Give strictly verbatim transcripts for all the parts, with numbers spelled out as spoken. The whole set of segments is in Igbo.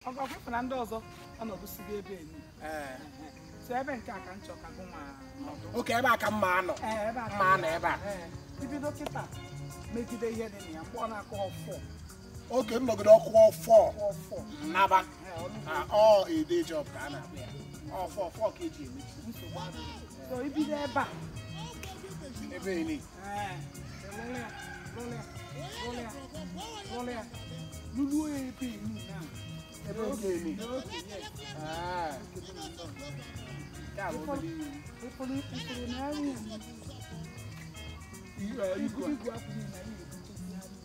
Ọgọ kwepụ na ndị ọzọ ọnọdụ sigo ebe enyi. Eh. So ebe nke a ka nchọ ka gụ nwa nọdụ. Oke ebe a ka mma anọ. Eh, ebe a ka mma anọ ebe a. Eh. Ibido kịta megide ihe dị na ya mgbe ọ na-akọ ọfọ. Oke nnọgide ọkụ four. Ọfọ. Naba. Eh, ọlụ. Ah, all a day job ka a na-akpọ ya. Ọ four four ka eji eme. Nsogbu adịghị. So ibido ebe a. Ebe enyi. Eh. Lụlịa. Lụlịa. Lụlịa. Lụlịa. Lulu ebe enyi na. Ebe nke enyi. N'oge yes. Ah. Ya bụ obodo iyi. Ifuru ifuru na nri enyi. Igwe igwe. Igwe akwụghị na ihe nchesiarị.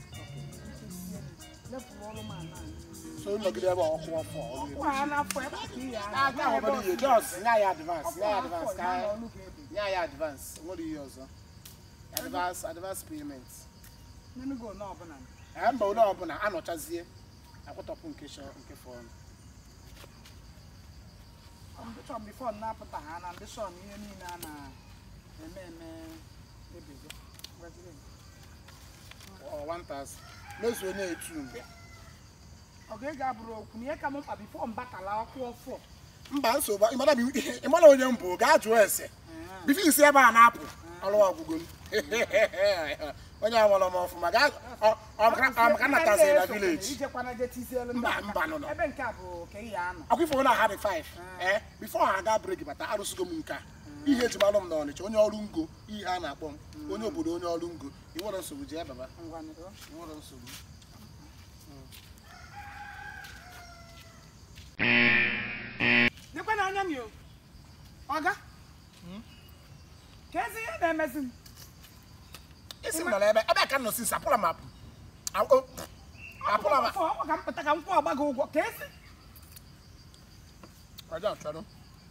Lefuru ọrụ ma na. So nnọgide ebe ọkụ four. Ọkụ a na-afọ ebe a ka ihe a. Ah, ka obodo iyi. Just nya ya advance. Nya ya advance ka nya ya advance. Nwere ihe ọzọ. Advance advance payment. N'enugo na ọbụla. Eh, mba ụlọ ọbụla anọchazie akwụtọpụ nke shọ nke fọrọ. Ambishọn bifo na-apụta ha na ambishọn ihe niile a na-eme eme ebigo. Or one thousand. Mezu onye etu. Ọ ga-ega abụrụ okwu na ihe ka m mkpa bifo mbatala ọkụ ọfọ. Mba nsogbu ịmara m ịmara onye mbụ gaa jụọ ese. Bifo isi ebe a na-apụ ọrụ ọgwụgwụ. Onye amụrụ m ọfụma gaa ọ ka natazi na village. Ijekwana je tisielu Mba mba nọ nọ. ebe nke a bụ ka ihe anọ. Akwụ ifo na ha dị five. Eh, before ha ga break bata arụsigo m nke a. Ihe eji malụ m na Ọnịcha onye ọrụ ngo ihe a na-akpọ m onye obodo onye ọrụ ngo. Iwere nsogbu ji baba. Ngwanụ. Iwere nsogbu. Nekwa na anya m yo. Ọga? Ka ezi ihe na-emezi m. Isi m nọ ebe ebe ka nọ since apụla m apụ. Apụla m. Ọ ka m pụta ka m kwụọ ọgba gị ụgwọ. Ka ezi. Ọjọọ chọrọ.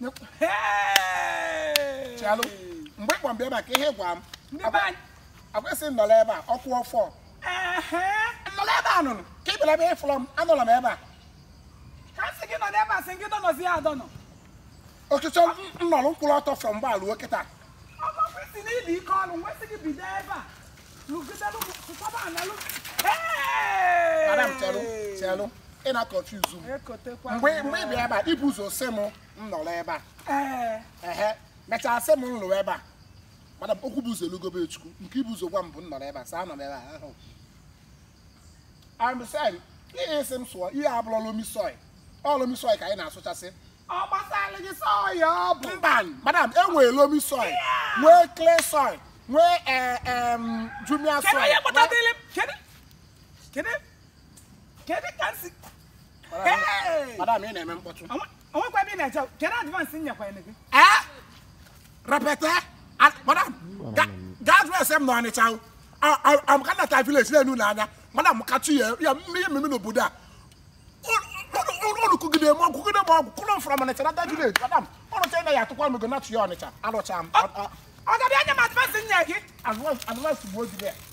Hey! Chalụ. Mgbe ịkpọ mbe ebe a ka ihe gwa m. Ndị be anyị. Akwesị m nọrọ ebe a ọkwụ four. Ehe. Nọrọ ebe a nụnụ. Ka ịbịara ebe ịfụrụ m anọrọ m ebe a. Ka sị gị nọ n'ebe a sị gị dọnọzi ya adọnọ. Ọchịchọ nnọrọ mkpụrụ ọtọ from mgbe alụọ kịta. Ọgọ kwesị n'ili ike ọrụ nwesị gị bido ebe a. Lugidelu tụtaba anyalụ. Madam Chalụ Chalụ ị na confuse m. Ekotekwa. Mgbe mgbe ị bịa ebe a ibu ụzọ sị m nnọrọ ebe a. Ee. Ehe mechaa sị m nlụrụ ebe a. Madam okwu bụ ụzọ elugobe Chukwu nke ibu ụzọ gwa m bụ nnọrọ ebe a saa nọ ebe a ahụ. I'm saying ihe isi m sụọ ihe abụrụ lomi soy. Ọ lomi soy ka anyị na-asụchasị. Ọ gbasara gị sọọ ya ọ bụ. Mba madam enwere lomi soy nwee clay soy nwee em jumia soy. Kedu onye kpọtadịrị m? Kedu? Kedu? Kedu ka nsi? Madam ị na-eme mkpọtụ. Onwekwa ebe ị na-eche. Kedu advance nyekwa ya gị? Eh? Repete? Madam, God bless them no Ọnịcha. I'm kind of village na enu n'anya. Madam kachi ya ya mmiri mmiri n'obodo a. Unu kugide mo kugide mo kuno from Ọnịcha na village. Madam, unu tell na ya tukwa m go na chi ya Ọnịcha. Arụcha m. Ọ ga-abịa nye m advance nye gị? Advance advance bụ obi there.